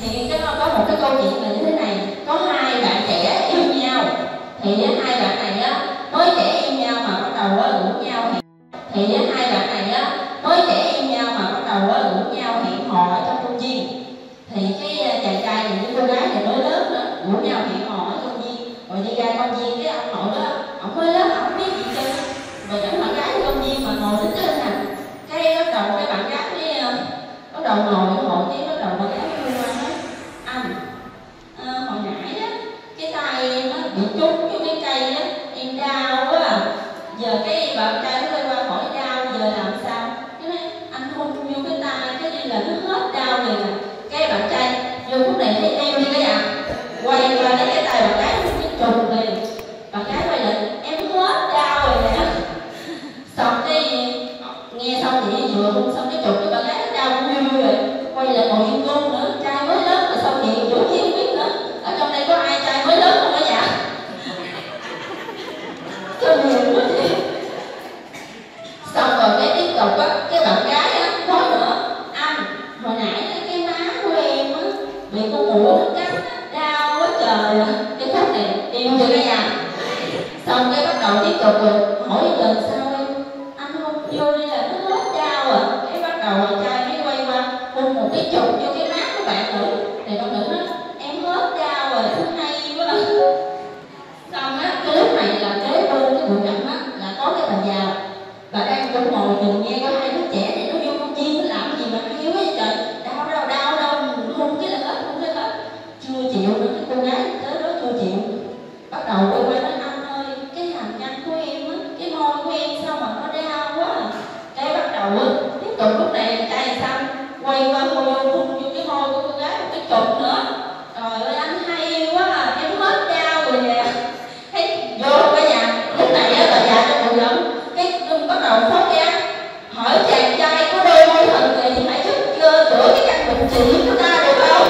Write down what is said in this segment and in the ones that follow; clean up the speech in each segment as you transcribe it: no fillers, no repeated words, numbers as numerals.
Thì có một cái câu chuyện là như thế này, có hai bạn trẻ yêu nhau, thì hai bạn này á mới trẻ yêu nhau mà bắt đầu rủ nhau thì hai bạn này á mới trẻ yêu nhau mà bắt đầu rủ nhau hẹn hò ở trong công viên. Thì cái chàng trai này với cô gái này mới lớn nữa, rủ nhau hẹn hò ở công viên, rồi đi ra công viên cái ông nội đó, ông mới lớn, ông biết gì chứ, rồi dẫn bạn gái đi công viên mà ngồi đến trên nè, cái bắt đầu cái bạn gái mới bắt đầu ngồi cái bắt đầu bạn gái mới qua nói anh, hồi nãy á cái tay em á bị trúng vô cái cây á, em đau quá à. Giờ cái bạn trai nó quay qua hỏi đau giờ làm sao, cái nói anh hôn vô cái tay cái như là nó hết đau liền à. Cái bạn trai vô phút này thấy đau đi cái à, quay qua lấy cái tay bạn gái cái trùng liền, bạn gái quay lại em hết đau rồi nè. Xong cái nghe xong thì vừa hôn xong cái trùng cái bạn gái đau vui rồi quay lại ngồi yên luôn nữa. Trai mới lớn mà sao vậy chủ gì không biết nữa, ở trong đây có ai trai mới lớn không cả nhà? Cho nhiều quá chị. Xong rồi cái tiếp tục á, cái bạn gái á nói nữa anh, hồi nãy cái má của em á bị con muỗi nó cắn đau quá trời à. Cái khúc này yêu chưa cả nhà? Xong cái bắt đầu tiếp tục rồi hỏi lần sau em, anh hôn vô đây là nó hết đau à. Cái bắt đầu bạn trai mới quay qua hôn một cái chụp vô cái má của bạn nữ, thì bạn nữ nói em hết đau rồi, hay quá. Xong á cái lúc này là kế bên cái bụi rậm á là có cái bà già, bà đang cũng ngồi nhìn nghe có hai đứa trẻ này nó vô công viên nó làm gì mà hay quá vậy trời, đau đâu hôn cái là hết, hôn cái hết. Chưa chịu nữa, cái cô gái tới đó chưa chịu, bắt đầu quay qua nói anh ơi cái hàm răng của em á, cái môi của em sao mà nó đau quá à. Cái bắt đầu á tiếp tục lúc này trai sao quay qua hôn vô cái môi của cô gái một cái chụp nữa. Trời ơi anh hay quá à, em hết đau rồi nè. Thấy vô cả nhà, lúc này á bà già trong bụi rậm cái bắt đầu phát ra hỏi chàng trai có đôi môi thần kỳ thì hãy giúp chữa cái căn bệnh trị của ta được không?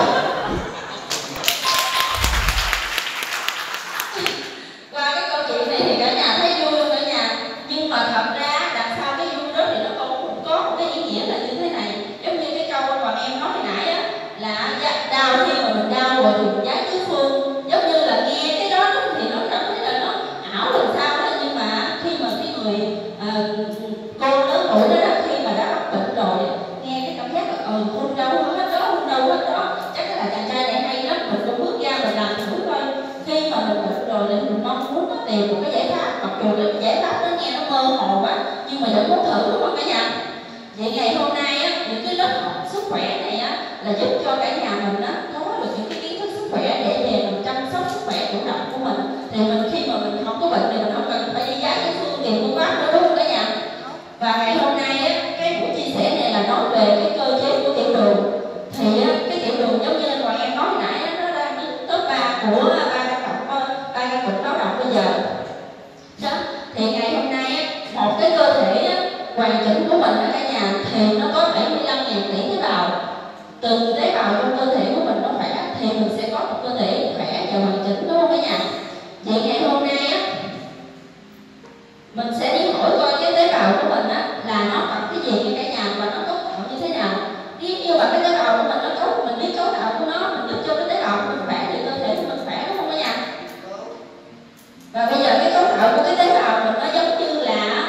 Qua cái câu chuyện này thì cả nhà thấy vui không cả nhà? Nhưng mà thật ra đằng sau cái vui đó thì nó cũng có một cái ý nghĩa là như thế này, giống như cái câu mà em nói hồi nãy á, là đau khi mà mình đau rồi thì mình giái tứ phương, giống như là nghe cái đó thì nó cảm thấy là nó ảo làm sao đó, nhưng mà khi mà cái người cô lớn tuổi đó, khi mà đã mắc bệnh rồi nghe cái cảm giác là hôn đâu hết đó, chắc là chàng trai này hay lắm, mình cũng bước ra mình làm thử thôi. Khi mà mình bệnh rồi thì mình mong muốn nó tìm một cái giải pháp, mặc dù cái giải pháp nó nghe nó mơ hồ quá nhưng mà vẫn muốn thử, đúng không cả nhà? Vậy ngày hôm nay á, những cái lớp học sức khỏe này á là giúp cho cả nhà mình á có được những cái kiến thức sức khỏe để về mình chăm sóc sức khỏe chủ động của mình. Thì mình khi mà mình không có bệnh thì mình không cần phải đi giá cái phương tiện của bác nữa, đúng không cả nhà? Và ngày hôm nay á, cái buổi chia sẻ này là nói về cái cơ chế của tiểu đường. Thì á, cái tiểu đường giống như là em nói hồi nãy á, nó đang đứng top 3 của ba căn bệnh báo động bây giờ. Đó. Thì ngày hôm nay á, một cái cơ thể á, hoàn chỉnh của mình á cả nhà thì nó có 75.000 tỷ tế bào. Từng tế bào trong cơ thể của mình nó khỏe thì mình sẽ có một cơ thể khỏe và hoàn chỉnh, đúng không cả nhà? Vậy ngày hôm nay á, mình sẽ đi hỏi coi cái tế bào của mình á là nó cần cái gì cả nhà và nó cấu tạo như thế nào. Nếu như mà cái tế bào của mình mình biết cấu tạo của nó, mình giúp cho cái tế bào của mình khỏe thì cơ thể của mình khỏe, đúng không cả nhà? Và bây giờ cái cấu tạo của cái tế bào mình nó giống như là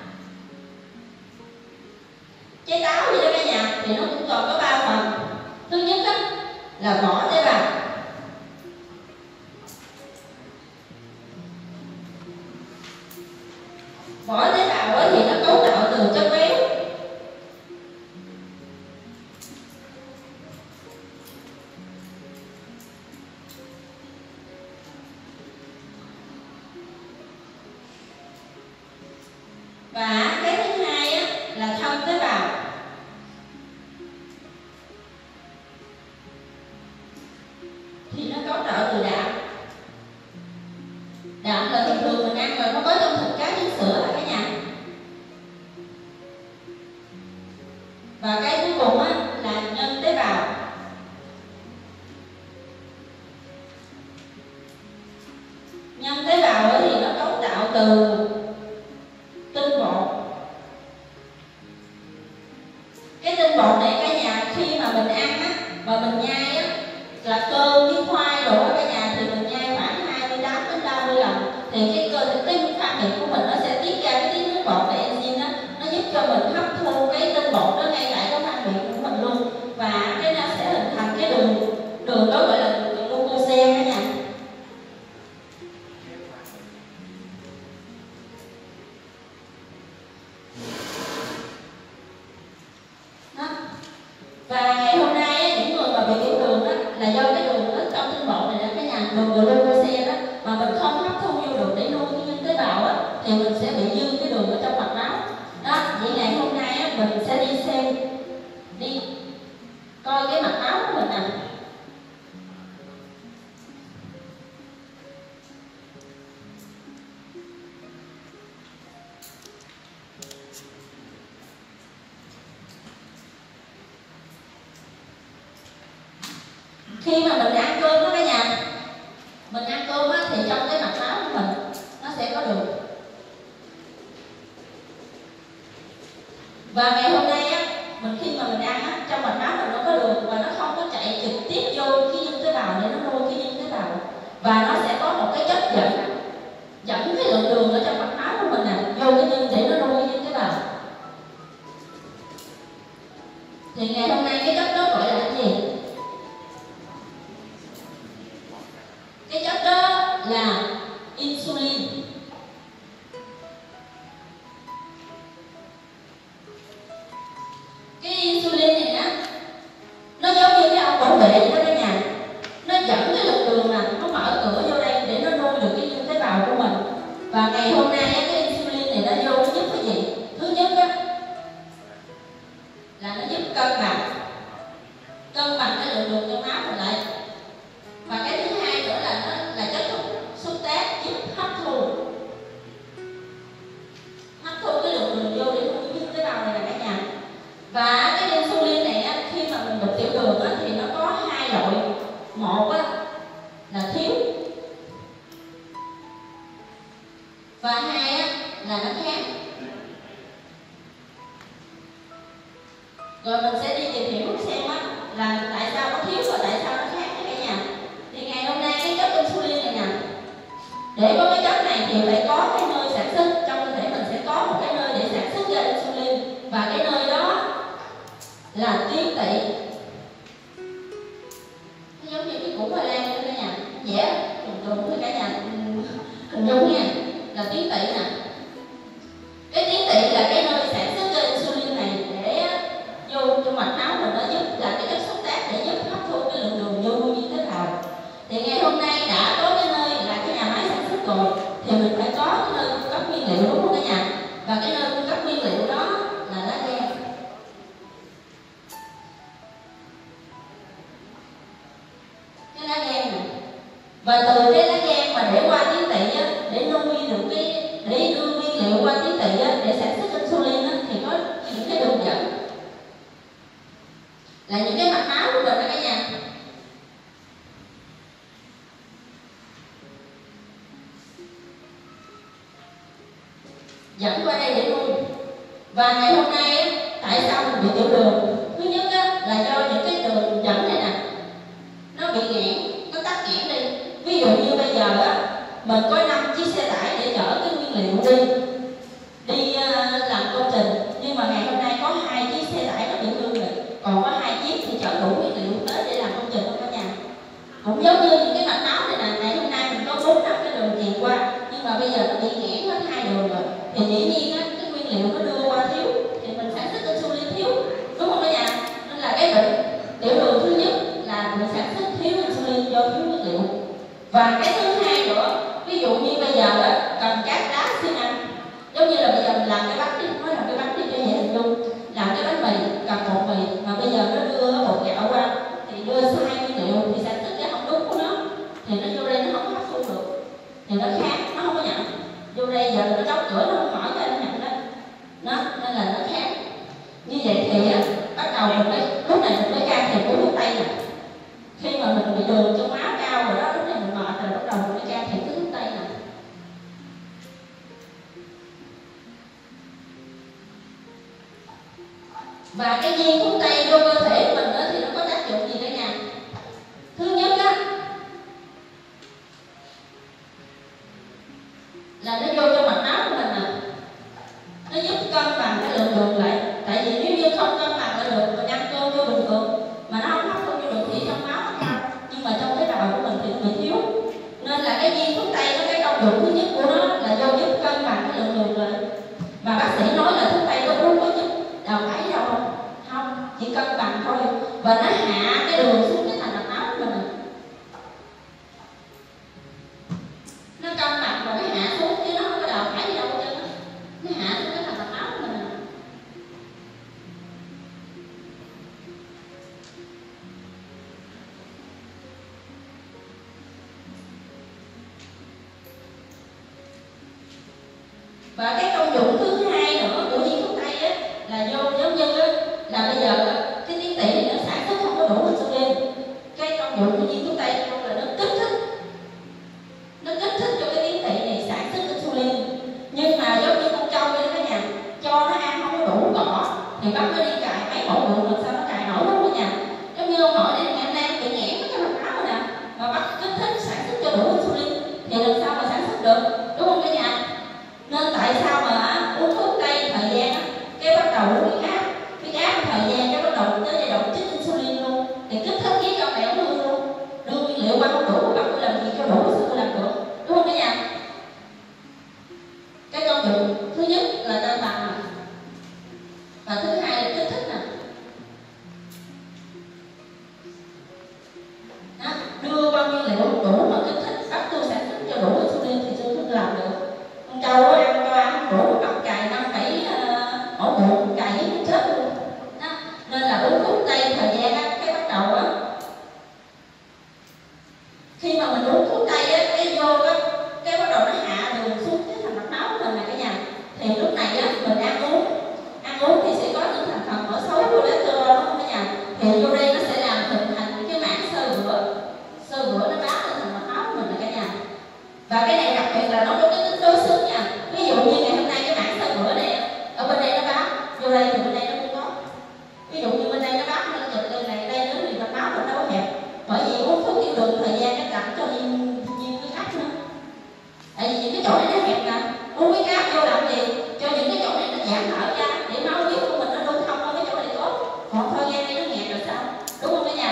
trái táo vậy đó cả nhà, thì nó cũng còn có 3 phần. Thứ nhất á, là vỏ tế bào. Vỏ tế bào thì nó cấu tạo từ chất béo. Và cái thứ hai á, là thân tế bào. Thì nó cấu tạo từ đạm. Đạm là thường thường mình ăn rồi, nó có trong thịt cá trứng sữa là cả nhà. Và cái cuối cùng á, là nhân tế bào. Nhân tế bào thì nó cấu tạo từ tinh bột. Cái tinh bột này cả nhà khi mà mình ăn á, mà mình nhai á, đường glucose đó mà mình không hấp thu vô được để nuôi cái những tế bào á, thì mình sẽ bị dư cái đường ở trong mạch máu đó. Vậy ngày hôm nay á, mình sẽ đi xem, đi coi cái mạch máu của mình nè. Khi mà mình ăn cơm đó cả nhà, mình ăn cơm á, thì trong cái mạch máu của mình nó sẽ có đường. Và ngày hôm nay á, khi mà mình ăn á, trong mạch máu mình nó có đường và nó không có chạy trực tiếp vô cái nhân tế bào để nó nuôi cái nhân tế bào, và nó sẽ có một cái chất dẫn cái lượng đường ở trong mạch máu của mình nè vô cái nhân để nó nuôi cái nhân tế bào. Thì ngày hôm nay cái chất đó gọi là cái gì? Cái chất đó là insulin. Cái insulin này á, nó giống như cái ông bảo vệ vậy đó cả nhà. Nó dẫn cái lượng đường nè, nó mở cửa vô đây để nó nuôi được cái nhân tế bào của mình. Và ngày hôm nay á, cái insulin này nó vô nó giúp cái gì? Thứ nhất á, là nó giúp cân bằng cái lượng đường trong máu mình lại. Và cái thứ hai nữa là nó là chất xúc tác giúp hấp thu cái lượng đường vô để nuôi cái tế bào này là cả nhà. Và cái insulin này á, khi mà mình bị tiểu đường á, thì nó có hai loại. Một á, là thiếu, và hai á, là nó khác. Rồi mình sẽ đi tìm hiểu xem á, là tại sao nó thiếu và tại sao nó khác nha cả nhà. Thì ngày hôm nay cái chất insulin này nè, để có cái chất này thì phải có cái nơi sản xuất. Trong cơ thể mình sẽ có một cái nơi để sản xuất ra insulin, và cái nơi đó là tuyến tỵ. Nó giống như cái củ khoai lang đó cả nhà, dễ trùng thôi cả nhà hình dung nha, là tuyến tỵ nè. Cái tuyến tỵ là cái nơi sản xuất ra insulin này để vô trong mạch máu mình, nó giúp là cái chất xúc tác để giúp hấp thu cái lượng đường vô nuôi như thế nào. Thì ngày hôm nay đã có cái nơi là cái nhà máy sản xuất rồi, thì mình phải có cái nơi cung cấp nguyên liệu, đúng không cả nhà? Và cái nơi cung cấp nguyên liệu đó là lá gan. Cái lá gan này, và từ cái lá gan mà để qua tuyến tỵ á, để nuôi được để đưa nguyên liệu qua tuyến tỵ á, để sản xuất insulin á, thì có những cái đường dẫn là những cái mạch máu của mình đó cả nhà. Dẫn qua đây để nuôi. Và ngày hôm nay á, tại sao mình bị tiểu đường? Thứ nhất á, là do những cái đường dẫn này nè, nó bị nghẽn, nó tắc nghẽn đi. Ví dụ như bây giờ á, mình có 5 chiếc xe tải để chở cái nguyên liệu đi làm công trình, nhưng mà ngày hôm nay có 2 chiếc xe tải nó bị hư rồi, còn có 2 chiếc thì chở đủ nguyên liệu tới để làm công trình không cả nhà. Cũng giống như những cái mạch máu này nè, ngày hôm nay mình có 4-5 cái đường truyền qua, nhưng mà bây giờ nó bị nghẽn hết 2 đường rồi, thì dĩ nhiên á, cái nguyên liệu nó đưa qua thiếu, thì mình sản xuất insulin thiếu, đúng không cả nhà? Nên là cái bệnh tiểu đường thứ nhất là mình sản xuất thiếu insulin do thiếu nguyên liệu. Và cái thứ hai nữa, ví dụ như bây giờ á, cần các đá xi măng, giống như là bây giờ mình làm cái bánh đi, nói làm cái bánh đi cho dễ hình dung, làm cái bánh mì, cần bột mì, mà bây giờ nó đưa bột gạo qua, thì đưa sai nguyên liệu thì sản xuất ra không đúng của nó, thì nó vô đây nó không hấp thu được, thì nó khác, nó không có nhận. Vô đây giờ nó đóng cửa, nó không mở ra nó nhận đó, nên là nó khác. Như vậy thì á, bắt đầu mình mới, lúc này mình mới can thiệp uống thuốc tây nè. Khi mà mình bị đường trong máu cao rồi đó, lúc này mình mệt rồi, bắt đầu mình mới can thiệp cái thuốc tây nè. Và cái viên thuốc tây vô cơ thể của mình đó, thì nó có tác dụng gì cả nhà? Thứ nhất á, là nó vô trong mạch máu của mình nè, nó giúp cân bằng cái lượng đường lại. Tại vì nếu như không cân bằng lại được, mình ăn cơm vô bình thường mà nó không hấp thu vô được thì trong máu nó cao, nhưng mà trong tế bào của mình thì nó bị thiếu. Nên là cái viên thuốc tây nó, cái công dụng thứ nhất của nó là vô giúp cân bằng cái lượng đường lại. Mà bác sĩ nói là thuốc tây có uống có giúp đào thải đâu không? Không, chỉ cân bằng thôi. Và nó hạ cái đường xuống cái thành mạch máu của mình. Và cái công dụng thứ hai nữa của viên thuốc tây á, là vô giống như á, là bây giờ á, cái tuyến tỵ này nó sản xuất không có đủ insulin. Cái công dụng của viên thuốc tây vô là nó kích thích cho cái tuyến tỵ này sản xuất insulin. Nhưng mà giống như con trâu vậy đó cả nhà, cho nó ăn không có đủ cỏ thì bắt nó đi cài mấy hổ bự làm sao nó cài nổi đâu cả nhà. Giống như ông nội đây ngày hôm nay bị nghẽn cái mạch máu rồi nè, mà bắt kích thích sản xuất cho đủ insulin thì làm sao mà sản xuất được, đúng không cả nhà? Nên tại sao mà uống thuốc tây thời gian á, cái bắt đầu huyết áp thời gian cái bắt đầu tới giai đoạn chích insulin luôn, thì kích thích cái con đẻo luôn đưa nguyên liệu qua không đủ, bắt tôi làm gì cho đủ sức tôi làm được, đúng không cả nhà? Cái công dụng thứ nhất là cân bằng, và thứ hai là kích thích nè. Đó, đưa bao nhiêu liệu đủ mà kích thích bắt tôi sản xuất cho đủ insulin thì tôi làm được. Con trâu đó ăn cho ăn không đủ bắt cài 5-7 ổ bụng cài với nó chết luôn. Đó, nên là uống thuốc tây thời gian á, cái bắt đầu á, khi mà mình uống thuốc tây á, cái vô á, cái bắt đầu nó hạ đường xuống cái thành mạch máu của mình nè cả nhà. Thì lúc này á, mình ăn uống thì sẽ có những thành phần mỡ xấu cholesterol, đúng không cả nhà? Thì vô đây nó sẽ làm hình thành cái mảng xơ vữa nó bám lên thành mạch máu của mình nè cả nhà. Và cái này đặc biệt là nó có cái tính đối xứng nha. Ví dụ như ngày hôm nay cái mảng xơ vữa này ở bên đây nó bám, vô đây thì bên đây nó không có. Ví dụ như bên đây nó bám nó giật lên này, đây nữa thì mạch máu mình đâu có hẹp. Bởi vì uống thuốc tiểu đường thời gian nó làm cho viêm huyết áp nữa. Tại vì những cái chỗ này nó hẹp nè, uống huyết áp vô làm gì? Cho những cái chỗ này nó giãn nở ra để máu huyết của mình nó lưu thông qua cái chỗ này tốt. Còn thời gian đây nó nghẹt rồi sao? Đúng không cả nhà?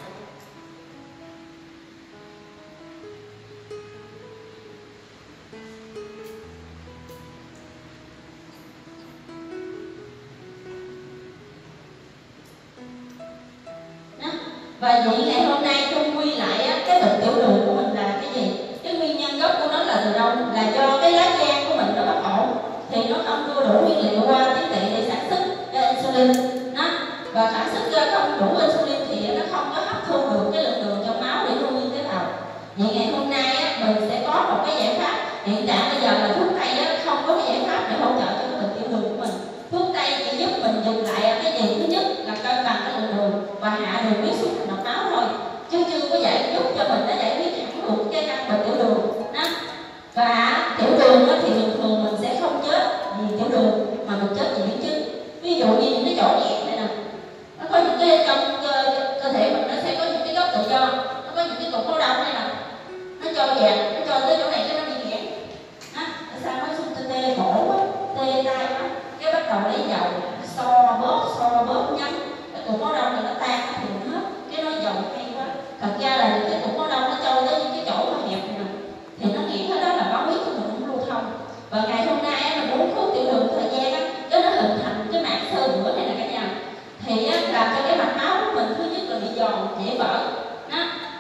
Và vậy ngày hôm nay chung quy lại á, cái bệnh tiểu đường của mình là cái gì? Cái nguyên nhân gốc của nó là từ đâu? Là do cái lá gan của mình nó bất ổn, thì nó không đưa đủ nguyên liệu qua tuyến tỵ để sản xuất ra insulin. Đó. Và sản xuất ra không đủ insulin thì nó không có hấp thu được cái lượng đường trong máu để nuôi nguyên tế bào. Vậy ngày hôm nay á, mình sẽ có một cái giải pháp. Hiện tại bây giờ là thuốc tây á, không có cái giải pháp để hỗ trợ cho cái bệnh tiểu đường của mình. Thuốc tây chỉ giúp mình dừng lại cái gì? Thứ nhất là cân bằng cái lượng đường và hạ đường huyết xuống thành mạch máu thôi, chứ chưa có giúp cho mình nó giải quyết hẳn được cái căn bệnh tiểu đường đó. Và tiểu đường đó thì thường mình sẽ không chết vì tiểu đường mà mình chết vì biến chứng. Ví dụ như những cái chỗ nghẹt này nè, nó có những cái trong cơ thể mình nó sẽ có những cái gốc tự do, nó có những cái cục máu đông này nè, nó trôi về, nó trôi tới chỗ này cái nó bị nghẹn. Tại sao nó xuống tê cổ quá, tê tay quá, cái bắt đầu lấy dầu so bóp nhắm cái cục máu đông này nó tan nó thì hết, cái nó dầu hay quá. Thật ra là những cái cục máu đông nó trôi tới những cái chỗ mà hẹp này thì nó nghĩ hết đó là máu huyết của mình không lưu thông. Và ngày hôm nay á, mình uống thuốc tiểu đường thời gian á, cái nó hình thành cái mảng xơ vữa này là cả nhà, thì á, làm cho cái mạch máu của mình thứ nhất là bị giòn dễ vỡ đó.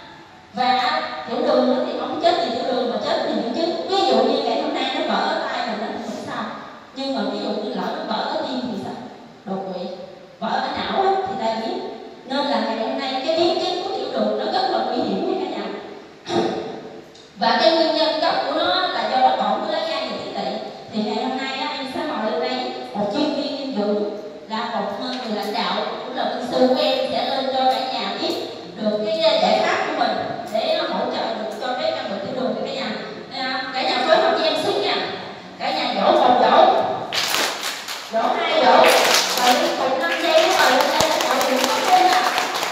Và tiểu đường nó thì không chết vì tiểu đường mà chết vì những chứng. Ví dụ như ngày hôm nay nó vỡ ở tay mình nó không sao, nhưng mà ví dụ như lỡ nó vỡ ở tim thì sao? Đột quỵ. Vỡ ở não á, thì ta biết. Nên là ngày hôm nay cái biến chứng của tiểu đường nó rất là nguy hiểm nha cả nhà. Và cái nguyên nhân gốc của nó là do bất ổn của lá gan và tuyến tỵ. Thì ngày hôm nay á, em sẽ mời lên đây một chuyên viên dinh dưỡng là một người lãnh đạo cũng là minh sư của em sẽ lên cho cả nhà biết được cái giải pháp của mình để hỗ trợ được cho cái căn bệnh tiểu đường của cả nhà. Cả nhà phối hợp với em xíu nha. Cả nhà vỗ một vỗ hai vỗ, rồi đi cùng 5 giây của mình lên đây chọn đường tốt hơn á.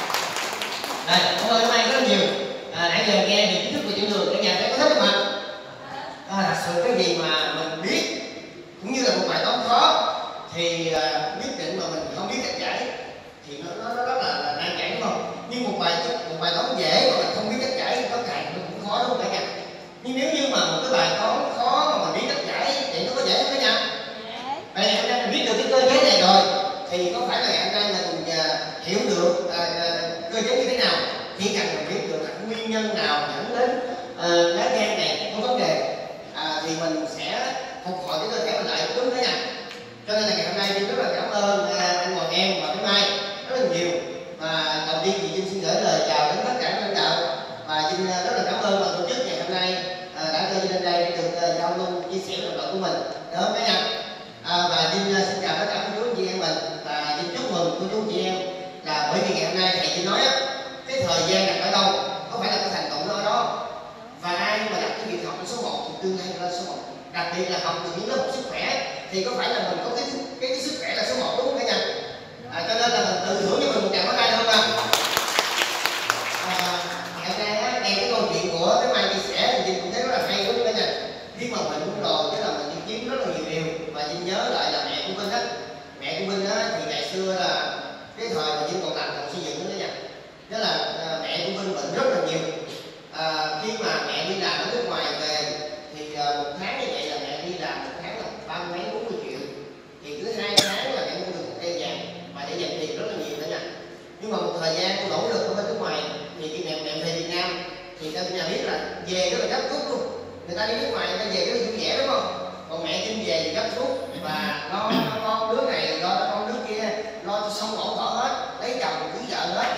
Đây, cảm ơn các anh rất nhiều. Nãy giờ nghe về kiến thức về tiểu đường, cả nhà thấy có thích không ạ? Thật sự cái gì mà mình biết cũng như là một bài toán khó thì nhất định mà mình không biết cách giải thì nó rất là nan giải, đúng không? Nhưng một bài toán dễ mà mình không biết cách giải nó càng nó cũng khó, đúng không cả nhà? Nhưng nếu như mà một cái bài toán khó mà mình biết cách giải thì nó có dễ không cả nhà? Vậy ngày hôm nay mình biết được cái cơ chế này rồi thì có phải là ngày hôm nay mình hiểu được cơ chế như thế nào, chỉ cần mình biết được là nguyên nhân nào dẫn đến lá gan này có vấn đề thì mình sẽ phục hồi cái cơ thể mình lại, đúng thế nào? Cho nên là ngày hôm nay Vinh rất là cảm ơn anh Hoàng Em và cái Mai rất là nhiều. Và đầu tiên thì Vinh xin gửi lời chào đến tất cả các lãnh đạo, và Vinh rất là cảm ơn ban tổ chức ngày hôm nay đã cho Vinh lên đây để được giao lưu chia sẻ lập luận của mình. Được cả nhà. Và Vinh xin chào tất cả các chú anh chị em mình, và Vinh chúc mừng cô chú anh chị em là bởi vì ngày hôm nay thầy chỉ nói á, cái thời gian đặt ở đâu có phải là cái thành tựu nó ở đó, và ai mà đặt cái việc học lên số 1 thì tương lai lên số 1, đặc biệt là học từ những lớp học sức khỏe thì có phải là mình có cái sức khỏe là số 1 đúng không cả nhà? Cho nên là mình tự thưởng cho mình một tràng pháo tay được không ạ? Ngày hôm nay á, nghe cái câu chuyện của cái Mai chia sẻ thì Vinh cũng thấy rất là hay đúng không cả nhà? Khi mà mình rồi tức là mình đi kiếm rất là nhiều điều, và Vinh nhớ lại là mẹ của Vinh á, thì ngày xưa là cái thời mà Vinh còn làm phòng xây dựng đó nha, tức là mẹ của Vinh bệnh rất là nhiều. Khi mà mẹ đi làm ở nước ngoài về thì một tháng như vậy là mẹ đi làm một tháng là 30 mấy 40 triệu, thì cứ 2 tháng là mẹ mua được một cây vàng và để dành tiền rất là nhiều đó nha. Nhưng mà một thời gian cô nỗ lực ở bên nước ngoài thì khi mẹ về Việt Nam thì các nhà biết là về rất là gấp rút luôn, người ta đi nước ngoài người ta về rất là vui vẻ đúng không, còn mẹ Vinh về thì gấp rút và lo con đứa này lo con đứa kia, lo cho xong ổn thỏa hết, lấy chồng cưới vợ hết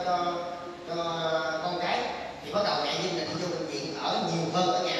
cho con cái, thì bắt đầu mẹ Vinh là đi vô bệnh viện ở nhiều hơn ở nhà,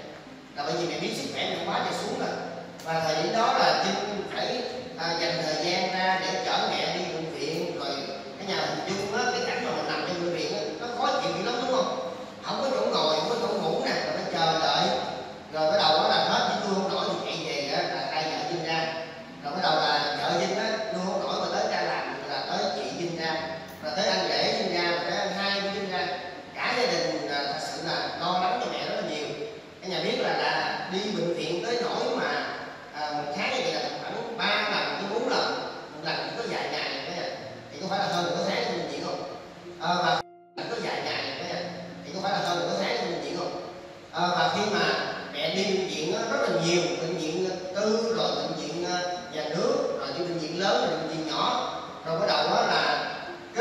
là bởi vì mẹ biết sức khỏe mẹ quá trở xuống rồi, và thời điểm đó là Vinh phải dành thời gian ra để chở mẹ đi bệnh viện. Rồi cái nhà hình dung á, cái cảnh mà mình nằm trong bệnh viện á, nó khó chịu dữ lắm đúng không, không có chỗ ngồi, không có chỗ ngủ nè, rồi nó chờ đợi, rồi bắt đầu đó là hết chỉ nuôi không nổi thì chạy về á, là tay vợ Vinh ra, rồi bắt đầu là vợ Vinh á nuôi không nổi mà tới ra làm là tới chị Vinh ra, rồi tới anh rể Vinh ra, rồi tới anh hai Vinh ra, cả gia đình thật sự là lo lắng cho mẹ rất là nhiều. Cái nhà biết là đi bệnh viện tới nỗi mà một tháng như vậy là khoảng 3 lần tới 4 lần, một lần chỉ có vài ngày thì có phải là hơn nửa tháng trong bệnh viện không? Và có vài ngày thì có phải là hơn nửa tháng trong bệnh viện không? Và khi mà mẹ đi bệnh viện rất là nhiều, bệnh viện tư rồi bệnh viện nhà nước, rồi đi bệnh viện lớn rồi bệnh viện nhỏ, rồi bắt đầu đó là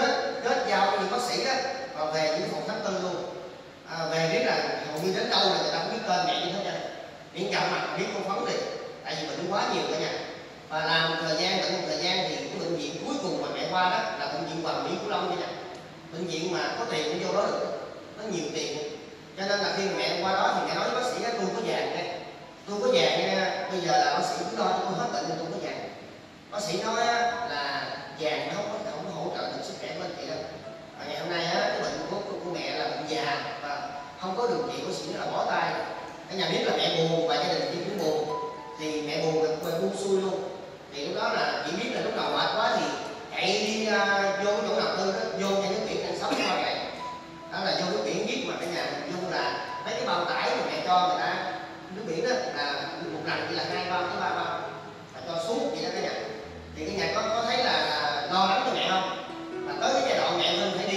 kết giao với những bác sĩ đó, và về những phòng khám tư luôn. Về biết là hầu như đến đâu là người ta cũng biết tên mẹ như thế nha, miễn gặp mặt biết con phấn đi, tại vì bệnh quá nhiều cả nhà. Và làm một thời gian thì cái bệnh viện cuối cùng mà mẹ qua đó là bệnh viện Hoàng Mỹ Cửu Long nha, bệnh viện mà có tiền cũng vô đó được, nó nhiều tiền, cho nên là khi mẹ qua đó thì mẹ nói với bác sĩ tôi có vàng đây, tôi có vàng nha, bây giờ là bác sĩ cứ lo cho tôi hết bệnh tôi có vàng. Bác sĩ nói là vàng nó không có hỗ trợ được sức khỏe của anh chị đâu. Ngày hôm nay cái bệnh của mẹ là bệnh già và không có điều trị, bác sĩ là bó tay. Cả nhà biết là mẹ buồn và gia đình chị cũng buồn, thì mẹ buồn là buông xuôi luôn. Thì lúc đó là chị biết là lúc nào mệt quá thì chạy đi vô chỗ nào tư đó, vô nhà nước biển ăn sống qua vậy. Đó là vô nước biển biết mà cả nhà mình vô là mấy cái bao tải mà mẹ cho người ta nước biển đó là một lần chỉ là 2 bao tới 3 bao, và cho suốt vậy đó cả nhà. Thì cái nhà có thấy là lo lắng cho mẹ không? Và tới cái giai đoạn mẹ mình phải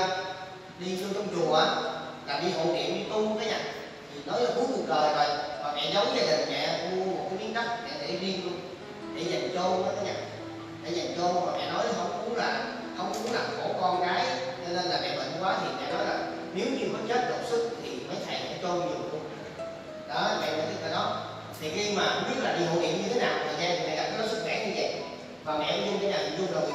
đi vô trong chùa á, là đi hộ niệm đi tu cái nhà, thì nói là cuối cuộc đời rồi, và mẹ giấu gia đình mẹ mua một cái miếng đất mẹ để riêng luôn, để dành chôn đó cái nhà, để dành chôn. Mà mẹ nói không muốn làm khổ con cái, cho nên là mẹ bệnh quá thì mẹ nói là nếu như có chết đột xuất thì mấy thầy sẽ chôn nhiều luôn. Đó mẹ nói cái đó. Thì khi mà không biết là đi hộ niệm như thế nào, thời gian thì mẹ gặp cái đó sức khỏe như vậy, và mẹ cũng cái nhà chung là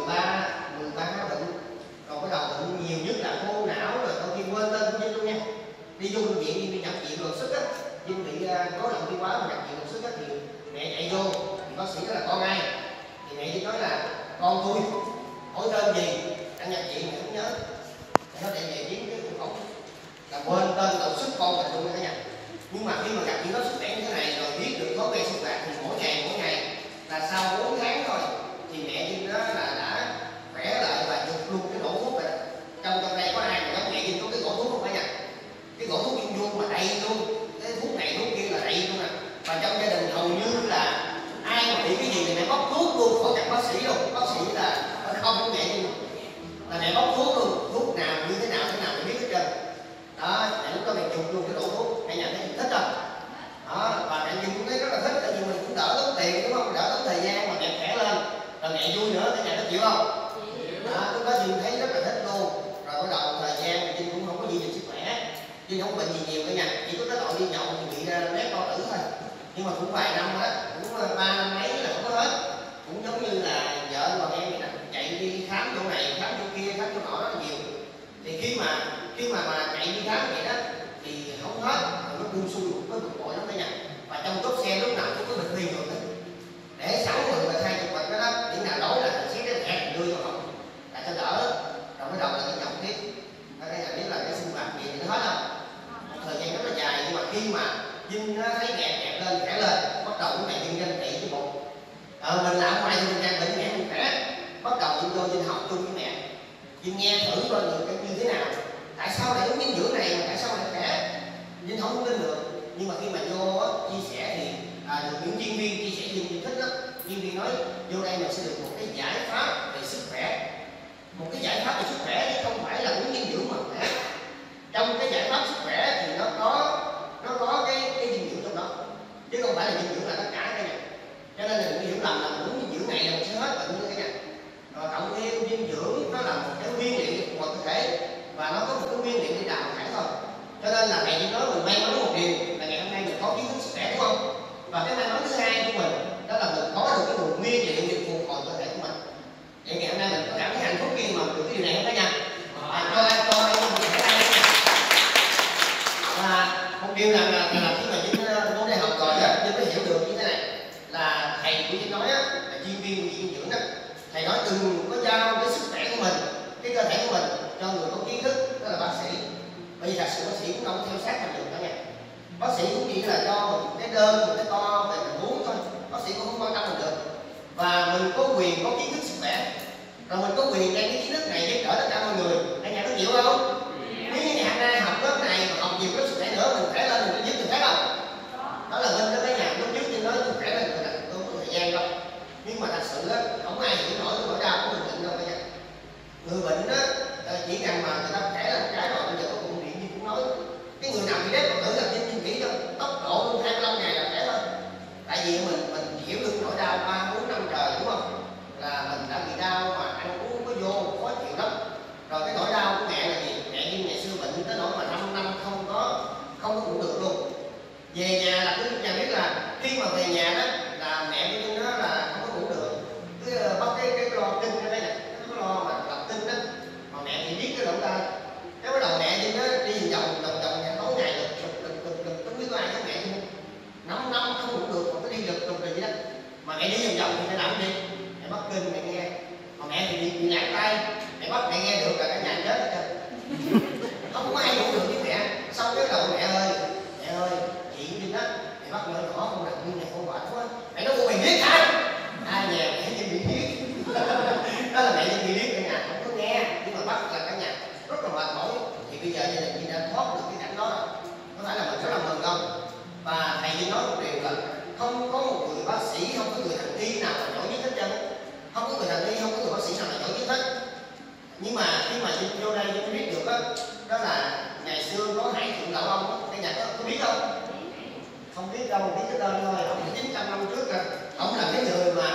13 bệnh, rồi bắt đầu bệnh nhiều nhất là khô não, rồi đôi khi quên tên của Vinh luôn nha. Đi vô bệnh viện đi nhập viện đột xuất á, Vinh bị rối loạn tiêu hóa mà nhập viện đột xuất á, thì mẹ chạy vô thì bác sĩ nói là con ai, thì mẹ chỉ nói là con tôi, hỏi tên gì, đang nhập viện mẹ không nhớ, nó để về viết cái cuộc khẩu là quên tên đột xuất con mình luôn cả nhà. Nhưng mà khi mà gặp những đó sức khỏe như thế này rồi biết được thói quen sinh hoạt thì mỗi ngày là sau 4 tháng thôi thì mẹ Vinh đó là đã khỏe lại và dục luôn cái gỗ thuốc rồi. Trong đây có ai mà giống mẹ Vinh có cái gỗ thuốc không cả nhà? Cái gỗ thuốc vuông mà đầy luôn, cái thuốc này thuốc kia là đầy luôn nè. Và trong gia đình hầu như là ai mà bị cái gì thì mẹ bóc thuốc luôn, khỏi gặp bác sĩ đâu, bác sĩ là không có mẹ Vinh, là mẹ bóc thuốc luôn, thuốc nào như thế nào mẹ biết hết trơn. Đó, mẹ lúc đó mẹ chụp luôn cái gỗ thuốc, mẹ nhận thấy mình thích không? Đó, và mẹ Vinh cũng thấy rất là thích, tại vì mình cũng đỡ tốn tiền đúng không, đỡ tốn thời gian mà mẹ khỏe lên, rồi mẹ vui nữa, cả nhà có chịu không? Đó, lúc đó Vinh thấy rất là thích luôn. Rồi bắt đầu thời gian thì Vinh cũng không có gì về sức khỏe, Vinh không có bệnh gì nhiều cả nhà, chỉ có cái tội đi nhậu thì bị nét bao tử thôi. Nhưng mà cũng vài năm đó, cũng 3 năm mấy là không có hết. Cũng giống như là vợ còn em vậy nè, chạy đi khám chỗ này, khám chỗ kia, khám chỗ nọ rất là nhiều. Thì khi mà chạy đi khám vậy đó thì không hết, rồi nó buông xuôi, nó bực bội lắm cả nhà. Và trong cốp xe lúc nào cũng có bịch ly rồi đó. khi mà Vinh nó thấy đẹp lên khỏe lên, bắt đầu cái này Vinh ganh tị với bụng. Mình làm ngoài thì mình đang bệnh mẹ mình khỏe, bắt đầu Vinh vô Vinh học chung với mẹ, Vinh nghe thử coi người như thế nào, tại sao lại uống dinh dưỡng này mà tại sao lại khỏe. Vinh không tin được, nhưng mà khi mà vô chia sẻ thì được những chuyên viên chia sẻ Vinh thích lắm. Chuyên viên nói vô đây mình sẽ được một cái giải pháp về sức khỏe, một cái giải pháp về sức khỏe chứ không phải là uống dinh dưỡng mà khỏe. Trong cái giải pháp sức khỏe thì nó có cái dinh dưỡng trong đó, chứ không phải là dinh dưỡng là tất cả cái này. Cho nên là đừng hiểu lầm là mình uống dinh dưỡng này là mình sẽ hết bệnh như thế này. Rồi cộng thêm dinh dưỡng nó là một cái nguyên liệu của cơ thể và nó có một cái nguyên liệu để đào thải thôi. Cho nên là thầy nói mình may mắn một điều là ngày hôm nay mình có kiến thức sức khỏe, đúng không? Và cái may mắn thứ hai của mình đó là mình có được cái nguồn nguyên liệu để phục hồi cơ thể của mình. Vậy ngày hôm nay mình có cảm thấy hạnh phúc khi mà được cái điều này không cả nhà? Cho và một điều là khi mà Vinh vô đây học rồi á, Vinh mới hiểu được như thế này là thầy của Vinh nói á, là chuyên viên về dinh dưỡng đó, thầy nói đừng có giao cái sức khỏe của mình, cái cơ thể của mình cho người có kiến thức, đó là bác sĩ. Bởi vì thật sự bác sĩ cũng không theo sát mình được cả nhà. Bác sĩ cũng chỉ là cho mình cái đơn, một cái to về mình uống thôi, bác sĩ cũng không quan tâm mình được. Và mình có quyền có kiến thức sức khỏe, rồi mình có quyền đem cái kiến thức này giúp đỡ tất cả mọi người. Cả nhà có chịu không? Nếu như ngày hôm nay học lớp này mà học nhiều lớp sức khỏe nữa, mình khỏe lên mình giúp người khác không? Đó là Vinh đó cả nhà. Lúc trước Vinh nói tôi khỏe lên rồi, tôi có thời gian đâu. Nhưng mà thật sự á, không ai hiểu nổi cái nỗi đau của người bệnh đâu cả nhà. Người bệnh á, chỉ cần mà người ta khỏe lên một cái rồi, bây giờ có công điện như cũng nói, cái người nào bị đét tự là Vinh nghĩ cho tốc độ luôn 25 ngày là khỏe thôi. Tại vì mình hiểu được nỗi đau 3, 4 năm trời, đúng không? Là mình đã bị đau mà ăn uống không có vô, khó chịu lắm. Rồi cái nỗi đau của mẹ là gì? Mẹ Vinh ngày xưa bệnh tới nỗi mà 5 năm không có ngủ được luôn. Về nhà là cứ nhà biết là khi mà về nhà đó là mẹ của Vinh đó là không có ngủ được, cứ bắt cái lo kinh ra đây nè, cái lo mà đọc kinh đó, mà mẹ thì biết cái động ta, cái bắt đầu mẹ Vinh đó đi vòng nhà tối ngày được không biết có ai thấy mẹ Vinh 5 năm không ngủ được mà cứ đi lục vậy đó. Mà mẹ đi vòng thì mẹ làm gì? Mẹ bắt kinh mẹ nghe, mà mẹ thì bị lạc tay, mẹ bắt mẹ nghe được là cả nhà chết hết trơn. Không có ai ngủ được với mẹ. Xong cái đầu mẹ ơi chị Vinh á, mẹ bắt nhỏ nhỏ không đặt như này không mệt quá, mẹ nói mày biết hả? Ai nhà mẹ Vinh bị biết. Đó là mẹ Vinh bị biết cả nhà không có nghe, nhưng mà bắt là cả nhà rất là mệt mỏi. Thì bây giờ gia đình Vinh đã thoát được cái cảnh đó rồi, có phải là mình rất là mừng không? Và thầy Vinh nói một điều là không có một người bác sĩ, không có người thằng y nào là giỏi nhất hết trơn, không có người thằng y, không có người bác sĩ nào là giỏi nhất hết. Nhưng mà khi mà Vinh vô đây Vinh biết được đó là ngày xưa có Hải Thượng Lão Ông, cái nhà có biết không? Không biết đâu, biết cái tên thôi. Ông 900 năm trước rồi, ông là cái người mà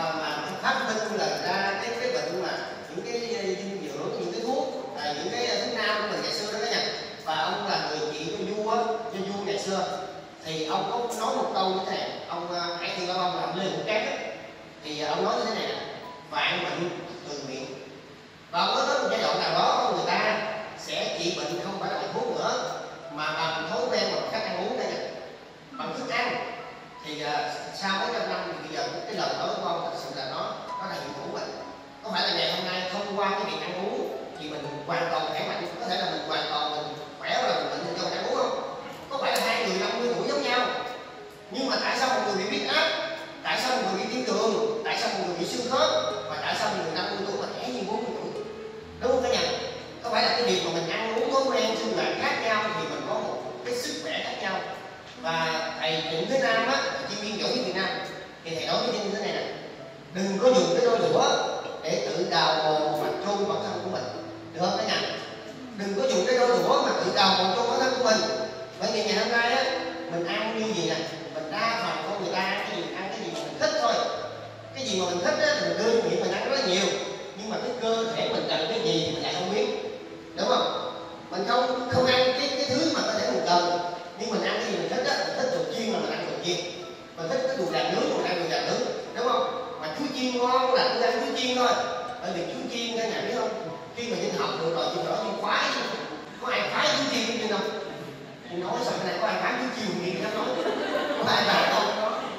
phát minh là ra cái bệnh mà những cái dinh dưỡng, những cái thuốc, những cái thuốc nam của mình ngày xưa đó cả nhà. Và ông là người trị cho vua ngày xưa. Thì ông có nói một câu như thế này, ông Hải Thượng Lão Ông làm lên một cát thì ông nói như thế này: vạn bệnh từ miệng. Và ông nói tới một giai đoạn nào đó người ta sẽ trị bệnh không phải là bằng thuốc nữa, mà bằng thói quen bằng cách ăn uống đây nè, bằng thức ăn. Thì sau mấy trăm năm thì bây giờ cái lời nói của ông thật sự là nó là hiệu quả bệnh. Có phải là ngày hôm nay thông qua cái việc ăn uống thì mình hoàn toàn khỏe mạnh, có thể là mình hoàn toàn mình khỏe là mình bệnh do ăn uống không? Có phải là hai người 50 tuổi giống nhau, nhưng mà tại sao một người bị huyết áp, tại sao một người bị tiểu đường, tại sao một người bị xương khớp, và tại sao một người 50 tuổi mà trẻ như 40 tuổi? Đúng không cả nhà? Có phải là cái việc mà mình ăn uống thói quen sinh hoạt khác nhau thì mình có một cái sức khỏe khác nhau. Và thầy Trịnh Thế Nam á, chuyên viên giỏi Việt Nam, thì thầy nói với Vinh như thế này nè: đừng có dùng cái đôi đũa để tự đào mồ mà chôn bản thân của mình, được không cả nhà? Đừng có dùng cái đôi đũa mà tự đào mồ chôn bản thân của mình. Bởi vì ngày hôm nay á, mình ăn như gì nè, mình đa phần con người ta ăn cái gì mà mình thích thôi. Cái gì mà mình thích á thì mình đưa miệng mình ăn rất là nhiều, nhưng mà cái cơ thể mình cần cái gì thì mình lại không biết, đúng không? Mình không ăn cái thứ mà cơ thể mình cần, nhưng mình ăn cái gì mình thích á, mình thích đồ chiên là mình ăn đồ chiên, mình thích cái đồ gà nướng mình ăn đồ gà nướng, đúng không? Mà chuối chiên ngon là tôi ăn chuối chiên thôi. Bởi vì chuối chiên cả nhà biết không, khi mà Vinh học được rồi Vinh nói Vinh khoái, có ai khoái chuối chiên Vinh không? Vinh nói sao cái này có ai khoái chuối chiên Vinh dám nói, có ai bảo không?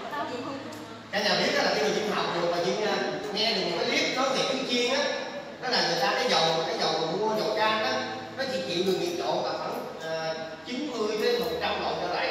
Cả nhà biết đó là khi mà Vinh học được và Vinh nghe được một cái clip nói về chuối chiên á, đó là người ta cái dầu mà mua dầu cam đó, nó chỉ chịu được nhiệt độ là khoảng 90 đến 100 độ trở lại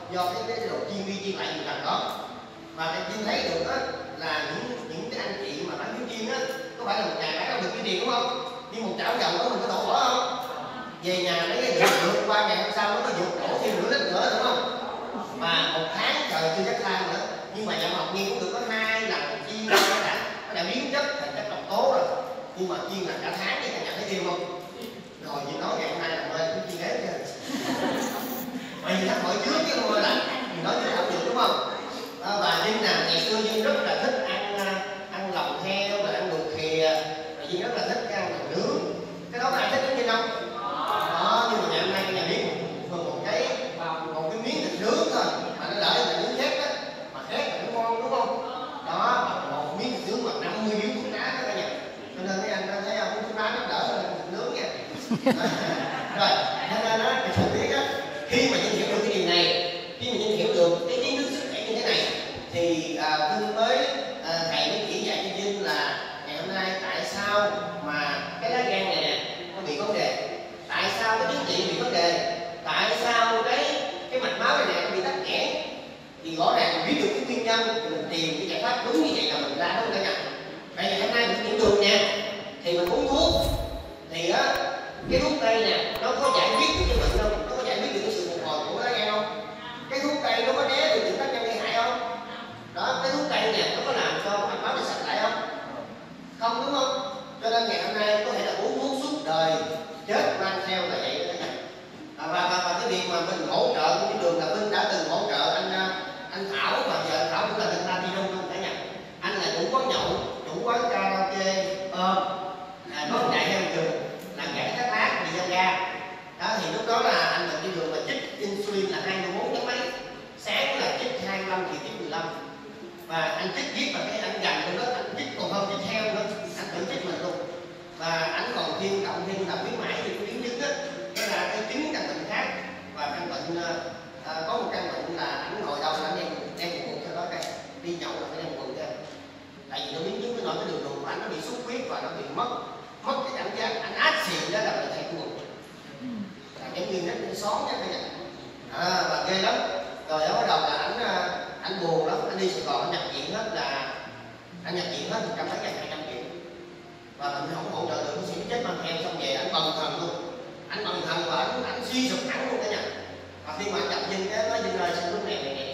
do cái độ chiên đi chiên lại nhiều lần đó. Và cái chiên thấy được á là những cái anh chị mà bán bánh chiên á có phải là một ngày bán đâu được cái tiền đúng không? Nhưng một chảo dầu đó mình có đổ bỏ không? Về nhà lấy cái vượt qua ngày hôm sau nó vượt đổ thêm nửa lít nữa đúng không? Và một tháng trời chưa chắc than nữa, nhưng mà nhà Ngọc Nhiên cũng được có 2 lần chiên nó đã biến chất thành chất độc tố rồi, nhưng mà chiên là cả tháng thì cả nhà thấy thêm không? Rồi chị nói ngày hôm nay là mời cũng chiên ế chứ. Bởi vì thằng hỏi trước chứ không là mình nói trước không được đúng không? Và Vinh nè, ngày xưa Vinh rất là thích ăn lòng heo và ăn đồ khìa, và Vinh rất là thích ăn đồ nướng. Cái đó ai thích đến Vinh không? Đó, nhưng mà ngày hôm nay nhà biết một cái miếng thịt nướng thôi mà nó đỡ là nướng thép á, mà thép là nó ngon đúng không? Đó, một miếng thịt nướng mà 50 miếng thuốc lá đó cả nhà. Cho nên mấy anh thấy không, thuốc lá nó đỡ hơn thịt nướng nha. Rồi, cho nên đó, mình phải biết á, khi mà Vinh hiểu được cái điều này, khi mà Vinh hiểu được cái kiến thức sức khỏe như thế này, thì Vinh mới thầy mới chỉ dạy cho Vinh là ngày hôm nay tại sao mà cái lá gan này nè nó bị vấn đề, tại sao cái tuyến tụy bị vấn đề, tại sao cái mạch máu này nè nó bị tắc nghẽn, thì rõ ràng mình biết được cái nguyên nhân thì mình tìm cái giải pháp đúng như vậy là mình ra đúng không cả nhà. Vậy thì hôm nay mình tiểu đường nha, thì mình uống thuốc thì á cái thuốc tây nè nó có giải quyết được cái bệnh không, nó có giải quyết được cái sự phục hồi của lá gan không? Cái thuốc tây nó có né được những tác nhân gây hại không? Đó, cái thuốc tây nè nó có làm cho mạch máu nó sạch lại không? Không đúng không? Cho nên ngày hôm nay có thể là uống thuốc suốt đời chết mang theo là vậy đó cả nhà. Và cái việc mà mình hỗ trợ cái đường là Vinh đã từng hỗ trợ anh Thảo, và giờ anh Thảo cũng là người ta đi luôn cả nhà. Anh là chủ quán nhậu, chủ quán karaoke, có một đại heo rừng làm gãy các bát đi dân ga. Đó thì lúc đó là anh được đi đường mà chích insulin là 24 chấm mấy, sáng là chích 25 thì chích 15, và anh chích viết vào cái anh gành lên đó, anh chích còn hơn chích heo nữa, anh tự chích mình luôn. Và anh còn thêm cộng thêm là khuyến mãi thì biến chứng á, đó là cái chứng căn bệnh khác, và căn bệnh có một căn bệnh là anh ngồi đâu là anh đem một cuộc cho đó đây, đi nhậu là phải đem một cuộc ra, tại vì nó biến chứng nó nói cái đường ruột của anh nó bị xuất huyết và nó bị mất cái cảm giác, anh át xì đó là bị thầy cuồng, là giống như nó xón nha cả nhà. Và ghê lắm. Rồi đó bắt đầu là anh buồn lắm, anh đi Sài Gòn anh nhập viện hết là anh nhập viện hết 100 mấy 200 triệu, và mình không hỗ trợ được, bác sĩ chết mang theo, xong về anh bần thần luôn, anh bần thần và anh suy sụp hẳn luôn cả nhà. Và khi mà anh gặp Vinh cái nói Vinh ơi sao lúc này đẹp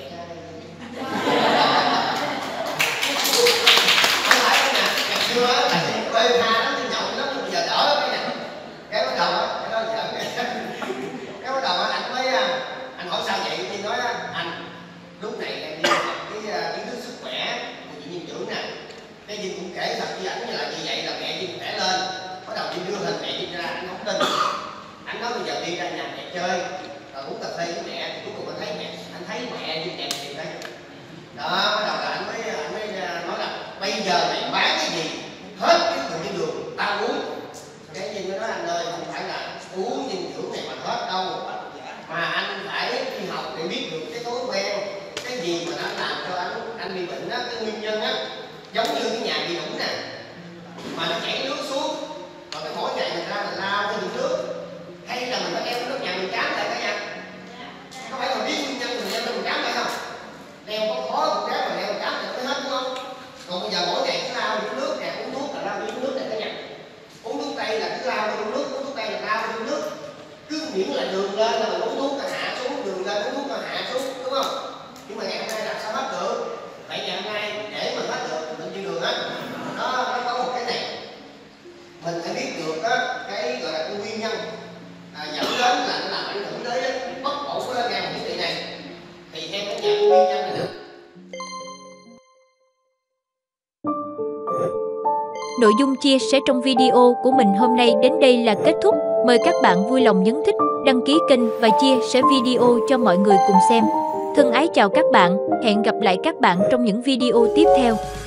không phải cả nhà, ngày xưa á quê tha lắm, đi nhậu lắm, bây giờ đỡ cái này. Cái bắt đầu á, cái đó giỡn cái bắt đầu á anh mới anh hỏi sao vậy, thì nói anh lúc này em đi học cái kiến thức sức khỏe của chị dinh dưỡng nè, cái Vinh cũng kể thật với ảnh như là như vậy là mẹ Vinh khỏe lên. Bắt đầu Vinh đưa hình mẹ Vinh ra, anh không tin, anh nói bây giờ đi ra nhà mẹ chơi rồi uống cà phê với mẹ, thì cuối cùng anh thấy mẹ Vinh đẹp thiệt đấy. Đó bắt đầu là anh mới nói là bây giờ mày bán cái gì hết cái dinh dưỡng tao uống. Cái Vinh mới nói anh ơi không phải là uống dinh dưỡng này mà hết đâu, mà anh phải đi học để biết được cái thói quen, cái gì mà nó làm cho anh bị bệnh á, cái nguyên nhân á, giống như cái nhà bị đũng nè mà nó chảy nước xuống, và cái mỗi ngày mình ra mình lao cái nước, hay là mình phải đem nước nhà mình cám lại cả nhà. Có phải là biết nguyên nhân mình đem mình cám lại không? Đeo có khó cũng ráng mà đeo cám lại mới hết đúng không? Còn bây giờ mỗi ngày cứ lao đi nước nè, uống thuốc là lao đi uống nước này cả nhà. Uống thuốc tây là cứ lao đi uống nước, uống thuốc tây là lao đi uống nước. Cứ miễn là đường lên là mình uống thuốc là hạ xuống, đường lên uống thuốc là hạ xuống, đúng không? Nhưng mà ngày hôm nay làm sao hết được? Vậy ngày hôm nay để mình hết được bệnh tiểu đường á, nó có một cái này, mình phải biết được á, cái gọi là cái nguyên nhân dẫn đến là nó làm ảnh hưởng tới bất ổn của lá gan hiển thị này. Thì theo cái nguyên nhân này được. Nội dung chia sẻ trong video của mình hôm nay đến đây là kết thúc. Mời các bạn vui lòng nhấn thích, đăng ký kênh và chia sẻ video cho mọi người cùng xem. Thân ái chào các bạn, hẹn gặp lại các bạn trong những video tiếp theo.